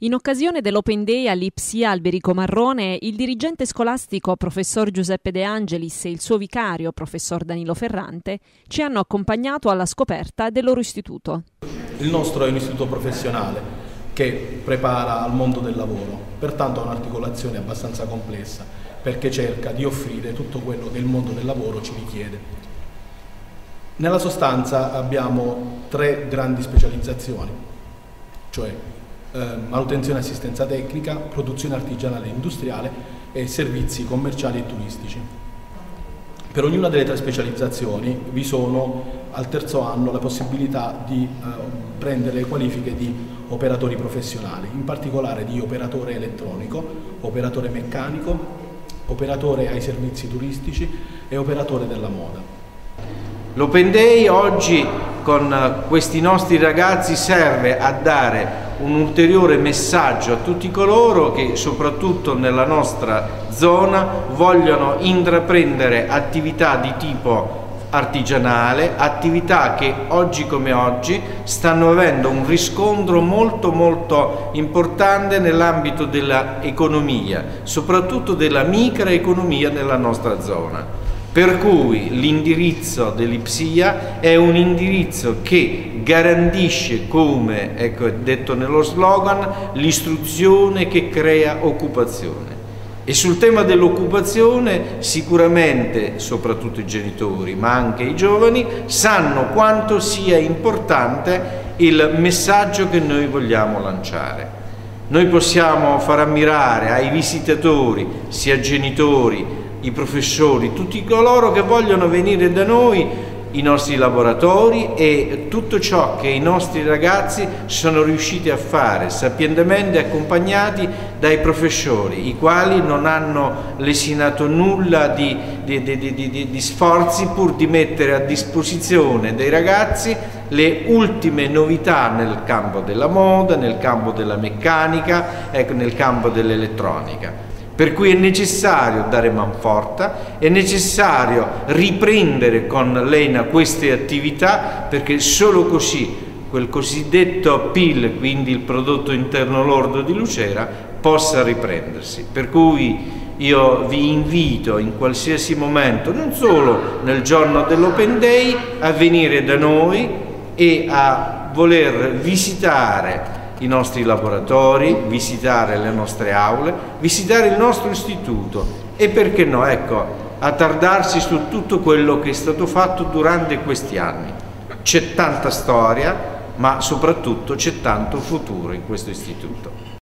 In occasione dell'Open Day all'Ipsia Alberico Marrone, il dirigente scolastico professor Giuseppe De Angelis e il suo vicario professor Danilo Ferrante ci hanno accompagnato alla scoperta del loro istituto. Il nostro è un istituto professionale che prepara al mondo del lavoro, pertanto ha un'articolazione abbastanza complessa perché cerca di offrire tutto quello che il mondo del lavoro ci richiede. Nella sostanza abbiamo 3 grandi specializzazioni, cioè manutenzione e assistenza tecnica, produzione artigianale e industriale e servizi commerciali e turistici. Per ognuna delle 3 specializzazioni vi sono al terzo anno la possibilità di prendere le qualifiche di operatori professionali, in particolare di operatore elettronico, operatore meccanico, operatore ai servizi turistici e operatore della moda. L'Open Day oggi con questi nostri ragazzi serve a dare un ulteriore messaggio a tutti coloro che soprattutto nella nostra zona vogliono intraprendere attività di tipo artigianale, attività che oggi come oggi stanno avendo un riscontro molto importante nell'ambito dell'economia, soprattutto della microeconomia nella nostra zona. Per cui l'indirizzo dell'Ipsia è un indirizzo che garantisce, come è detto nello slogan, l'istruzione che crea occupazione. E sul tema dell'occupazione sicuramente, soprattutto i genitori, ma anche i giovani, sanno quanto sia importante il messaggio che noi vogliamo lanciare. Noi possiamo far ammirare ai visitatori, sia genitori, i professori, tutti coloro che vogliono venire da noi, i nostri laboratori e tutto ciò che i nostri ragazzi sono riusciti a fare, sapientemente accompagnati dai professori, i quali non hanno lesinato nulla di sforzi pur di mettere a disposizione dei ragazzi le ultime novità nel campo della moda, nel campo della meccanica, nel campo dell'elettronica. Per cui è necessario dare manforte, è necessario riprendere con l'ENA queste attività, perché solo così quel cosiddetto PIL, quindi il prodotto interno lordo di Lucera, possa riprendersi. Per cui io vi invito in qualsiasi momento, non solo nel giorno dell'Open Day, a venire da noi e a voler visitare i nostri laboratori, visitare le nostre aule, visitare il nostro istituto e perché no, attardarsi su tutto quello che è stato fatto durante questi anni. C'è tanta storia, ma soprattutto c'è tanto futuro in questo istituto.